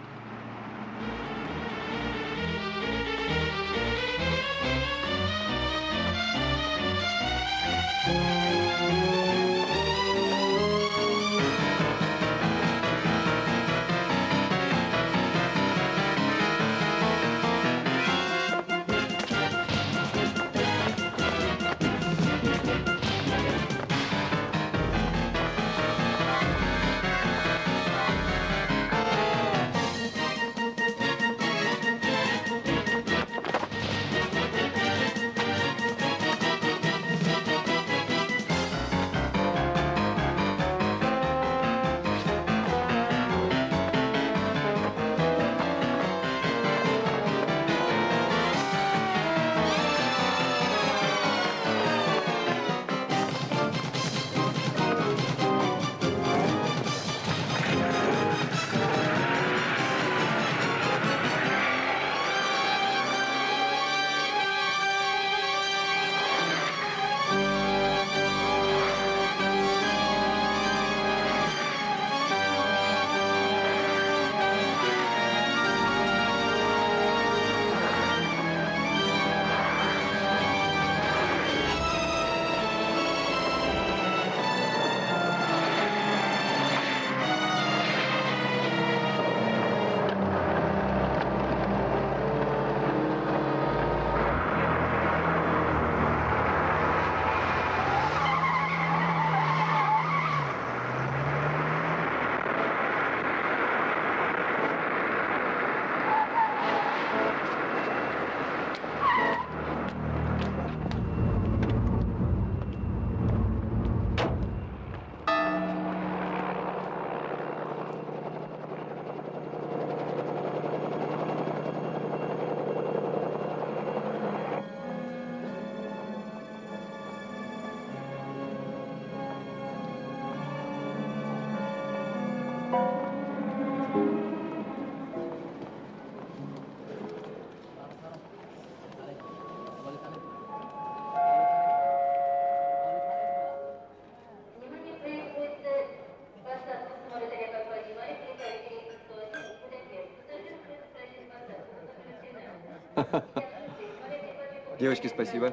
Девочки, спасибо.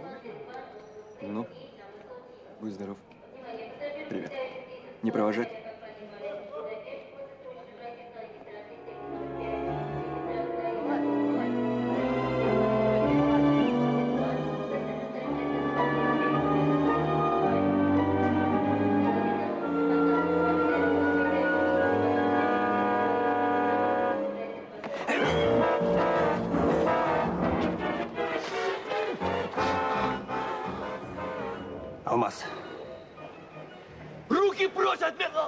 Ну, будь здоров. Привет. Не провожать? Алмаз. Руки прочь от меня!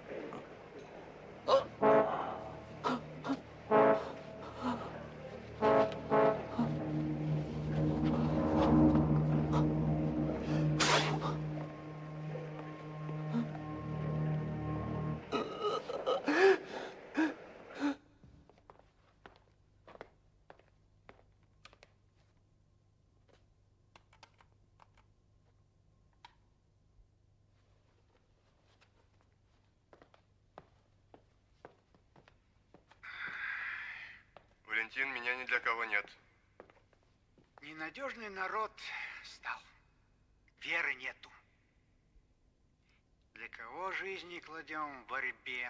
Валентин, меня ни для кого нет. Ненадежный народ стал. Веры нету. Для кого жизни кладем в борьбе.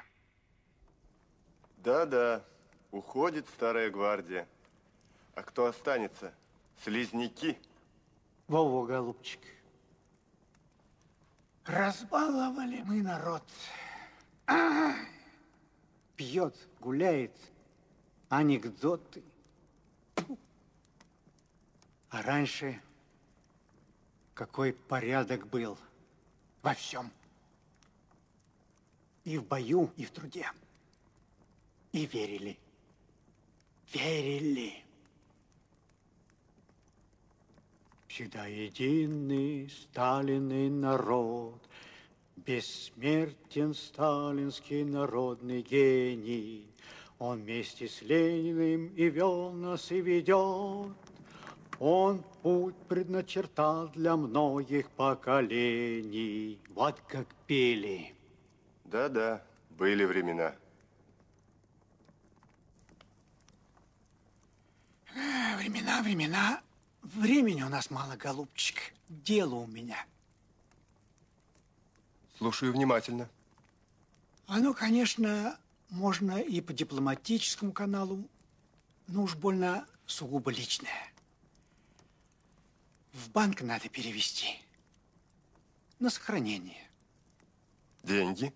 Да-да, уходит старая гвардия. А кто останется? Слизняки. Во-во, голубчик. Разбаловали мы народ. Пьет, гуляет, анекдоты. А раньше какой порядок был во всем. И в бою, и в труде. И верили. Верили. Всегда единый сталинный народ, бессмертен сталинский народный гений. Он вместе с Лениным и вел нас, и ведет. Он путь предначертал для многих поколений. Вот как пели. Да-да, были времена. Времена, времена. Времени у нас мало, голубчик. Дело у меня. Слушаю внимательно. Оно, конечно, можно и по дипломатическому каналу, но уж больно сугубо личное. В банк надо перевести. На сохранение. Деньги?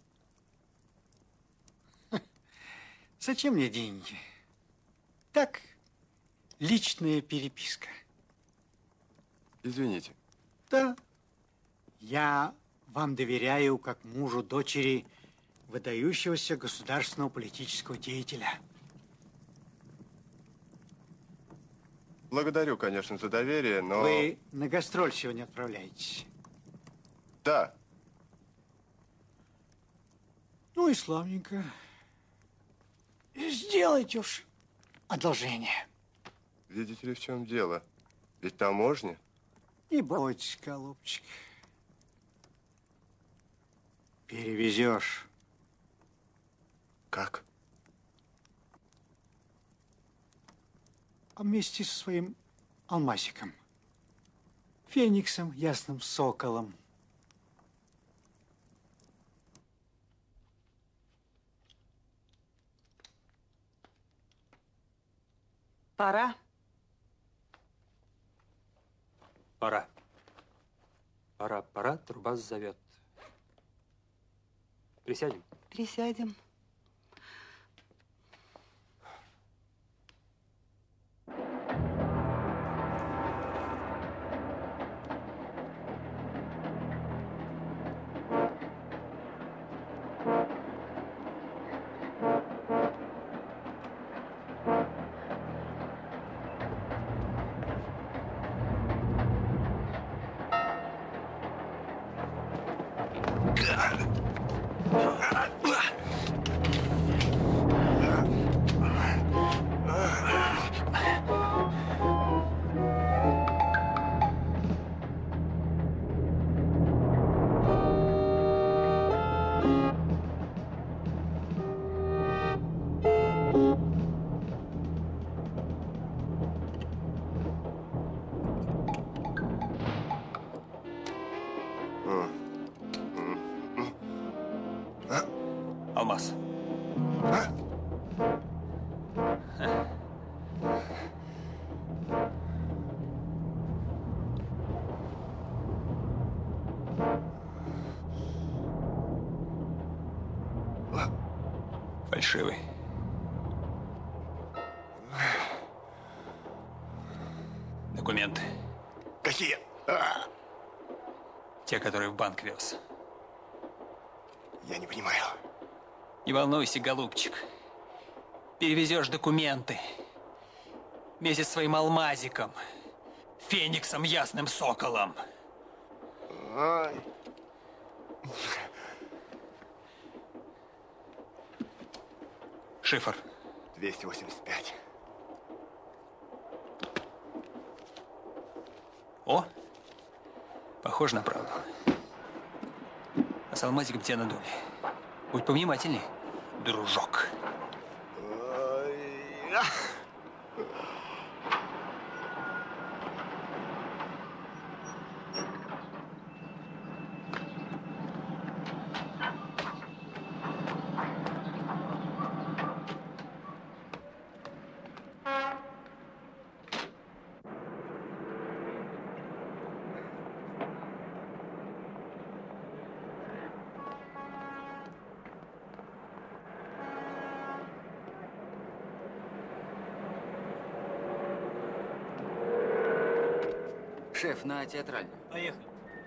Зачем мне деньги? Так, личная переписка. Извините. Да. Я вам доверяю как мужу дочери выдающегося государственного политического деятеля. Благодарю, конечно, за доверие, но... Вы на гастроль сегодня отправляетесь? Да. Ну и славненько. Сделайте уж одолжение. Видите ли, в чем дело? Ведь таможня. Не бойтесь, голубчик. Перевезешь. Как? А вместе со своим алмазиком. Фениксом, ясным соколом. Пора. Пора. Пора, пора, труба зовет. Присядем? Присядем. Алмаз. Фальшивый. Документы. Какие? Те, которые в банк вез. Я не понимаю. Не волнуйся, голубчик. Перевезешь документы. Вместе с своим алмазиком. Фениксом, ясным соколом. Ай. Шифр. двести восемьдесят пять. О, похоже на правду. А с алмазиком тебя надули. Будь повнимательней, дружок. Шеф, на театральную. Поехали.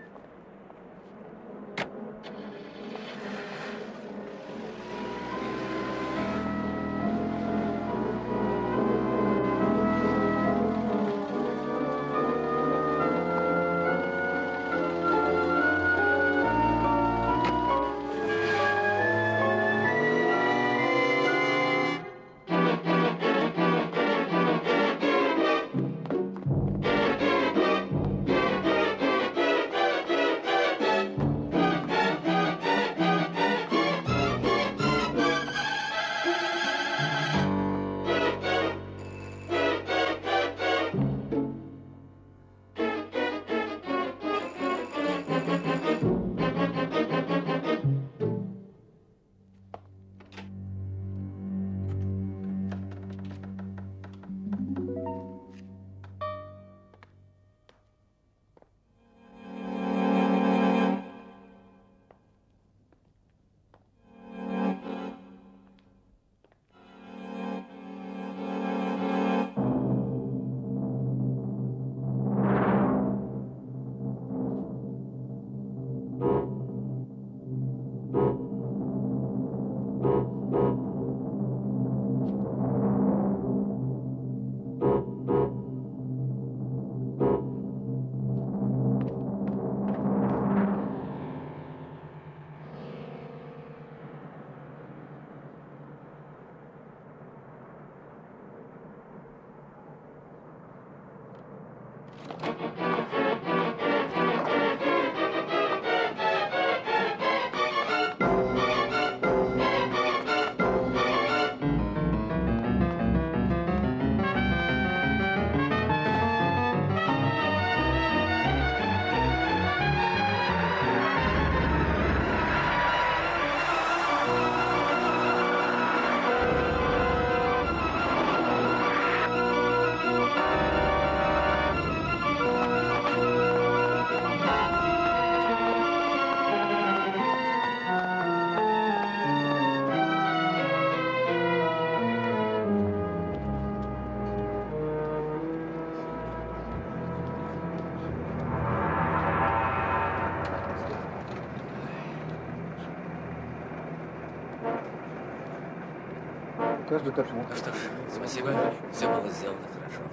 Каждый как мог. Ну что ж, спасибо. Все было сделано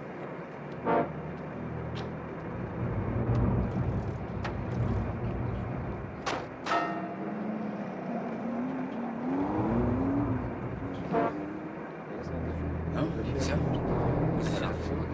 хорошо. Ну, все. Будь здоров.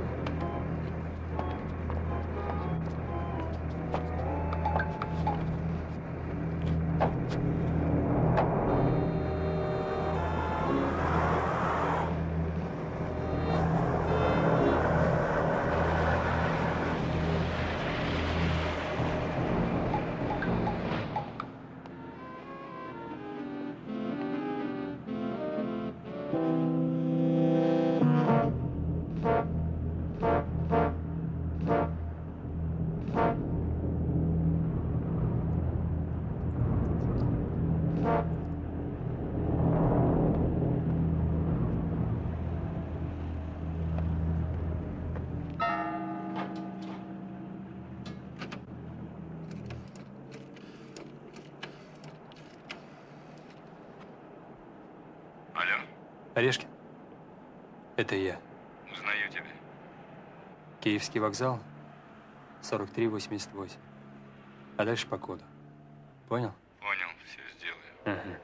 Орешкин, это я. Узнаю тебя. Киевский вокзал, сорок три восемьдесят восемь. А дальше по коду. Понял? Понял, все сделаю. Угу.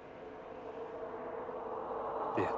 Привет.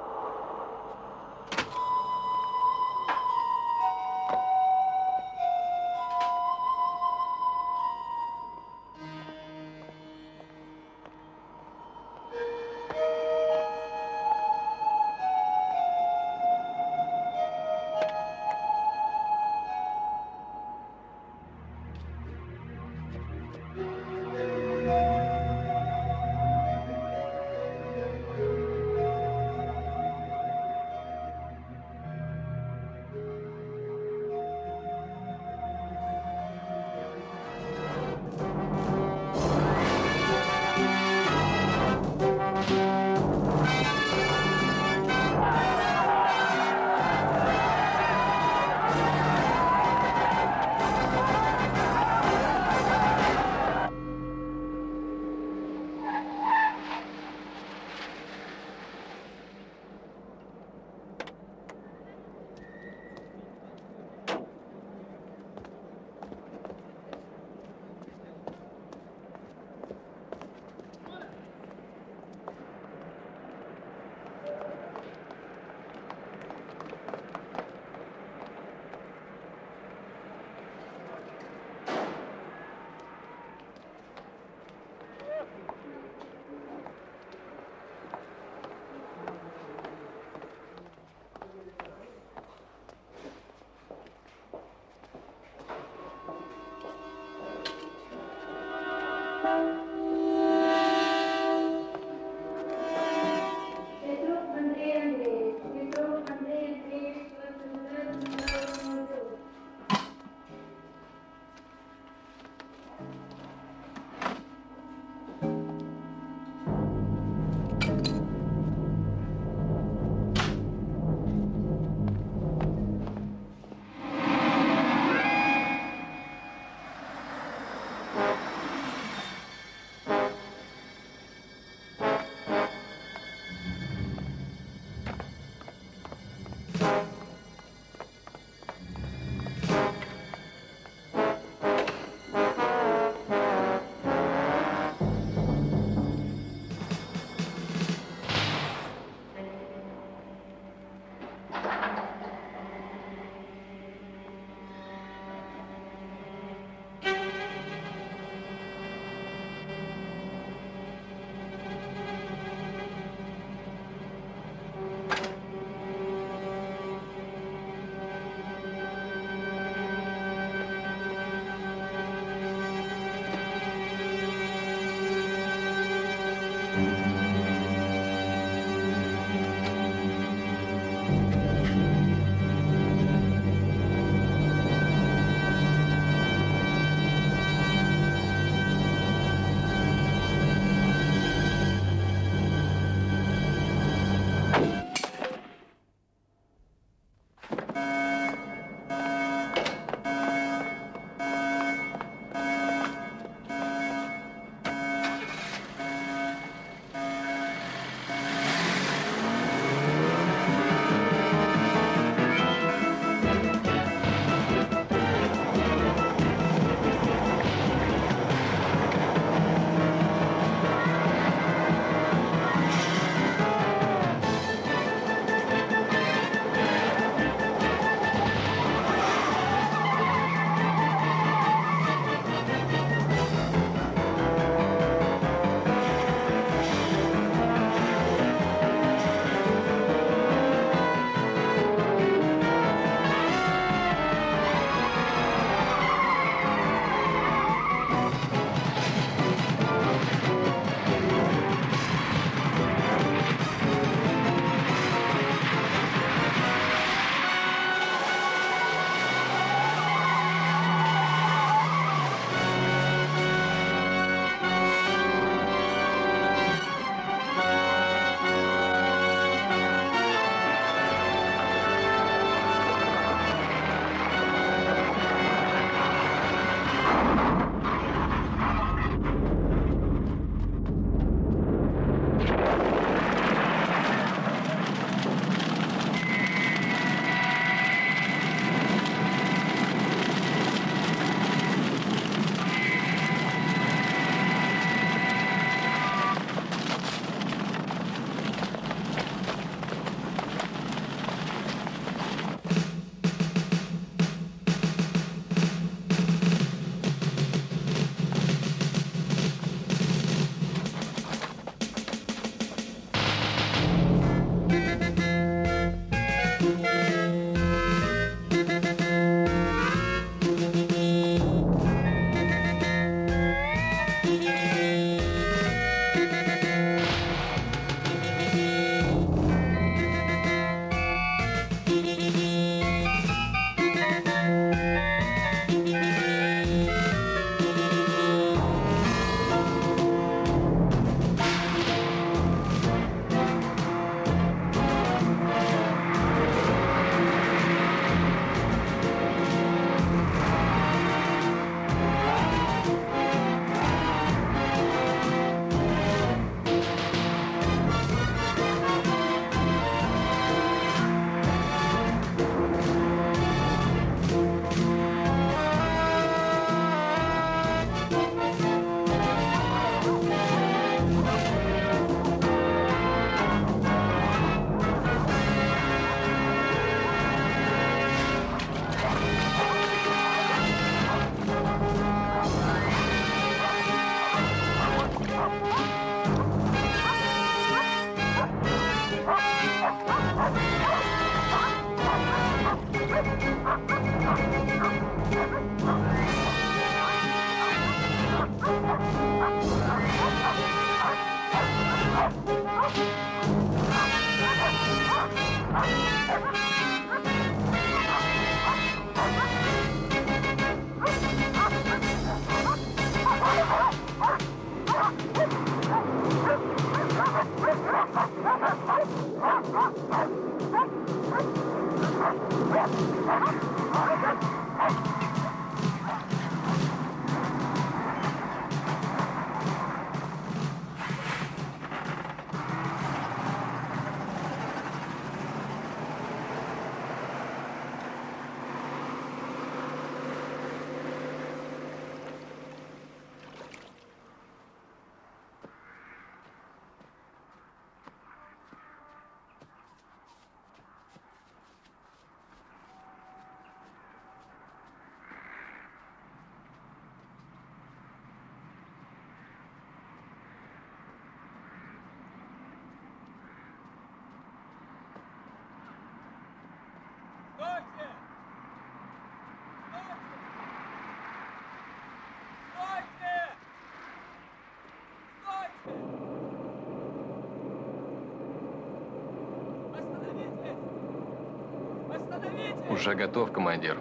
Уже готов, командир.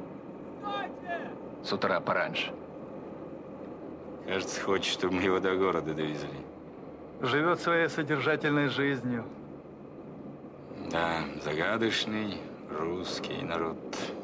С утра пораньше. Кажется, хочет, чтобы мы его до города довезли. Живет своей содержательной жизнью. Да, загадочный русский народ.